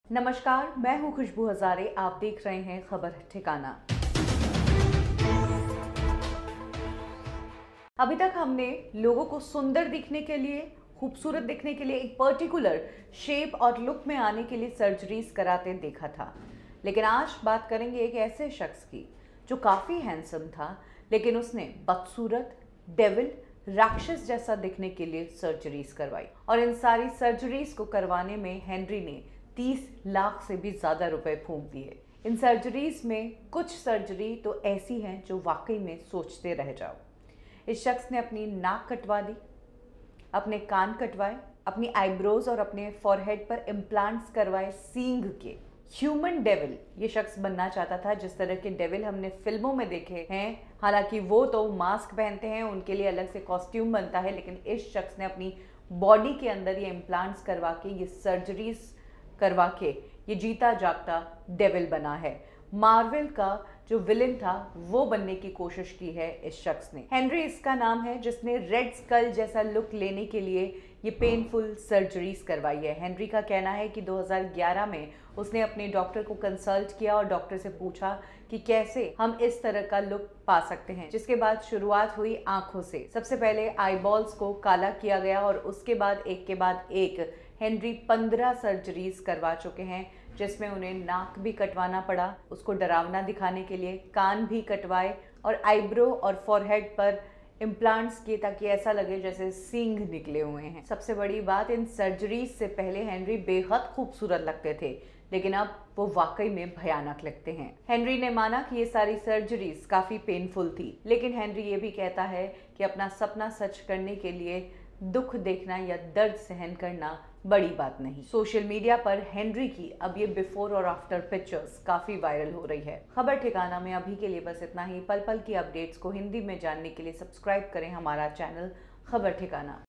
नमस्कार, मैं हूं खुशबू हजारे। आप देख रहे हैं खबर ठिकाना। अभी तक हमने लोगों को सुंदर दिखने के लिए, खूबसूरत दिखने के लिए, एक पर्टिकुलर शेप और लुक में आने के लिए सर्जरीज कराते देखा था। लेकिन आज बात करेंगे एक ऐसे शख्स की जो काफी हैंडसम था, लेकिन उसने बदसूरत, डेविल, राक्षस जैसा दिखने के लिए सर्जरीज करवाई। और इन सारी सर्जरीज को करवाने में हेनरी ने 30 लाख से भी ज़्यादा रुपए फूंक दिए। इन सर्जरीज में कुछ सर्जरी तो ऐसी हैं जो वाकई में सोचते रह जाओ। इस शख्स ने अपनी नाक कटवा दी, अपने कान कटवाए, अपनी आईब्रोज और अपने फॉरहेड पर इम्प्लांट्स करवाए सींग के। ह्यूमन डेविल ये शख्स बनना चाहता था। जिस तरह के डेविल हमने फिल्मों में देखे हैं, हालांकि वो तो मास्क पहनते हैं, उनके लिए अलग से कॉस्ट्यूम बनता है, लेकिन इस शख्स ने अपनी बॉडी के अंदर ये इम्प्लांट्स करवा के, ये सर्जरीज करवा के ये जीता जागता डेविल बना है। मार्वल का जो विलेन था वो बनने की कोशिश की है इस शख्स ने। हेनरी इसका नाम है, जिसने रेड स्कल जैसा लुक लेने के लिए ये पेनफुल सर्जरीज करवाई है। हेनरी का कहना है कि 2011 में उसने अपने डॉक्टर को कंसल्ट किया और डॉक्टर से पूछा कि कैसे हम इस तरह का लुक पा सकते हैं, जिसके बाद शुरुआत हुई आंखों से। सबसे पहले आईबॉल्स को काला किया गया और उसके बाद एक हेनरी 15 सर्जरीज करवा चुके हैं, जिसमें उन्हें नाक भी कटवाना पड़ा उसको डरावना दिखाने के लिए, कान भी कटवाए और आईब्रो और फॉरहेड पर इम्प्लांट्स किए ताकि ऐसा लगे जैसे सींग निकले हुए हैं। सबसे बड़ी बात, इन सर्जरीज से पहले हेनरी बेहद खूबसूरत लगते थे, लेकिन अब वो वाकई में भयानक लगते हैं। हेनरी ने माना कि ये सारी सर्जरीज काफी पेनफुल थी, लेकिन हेनरी ये भी कहता है कि अपना सपना सच करने के लिए दुख देखना या दर्द सहन करना बड़ी बात नहीं। सोशल मीडिया पर हेनरी की अब ये बिफोर और आफ्टर पिक्चर्स काफी वायरल हो रही है। खबर ठिकाना में अभी के लिए बस इतना ही। पल पल की अपडेट्स को हिंदी में जानने के लिए सब्सक्राइब करें हमारा चैनल खबर ठिकाना।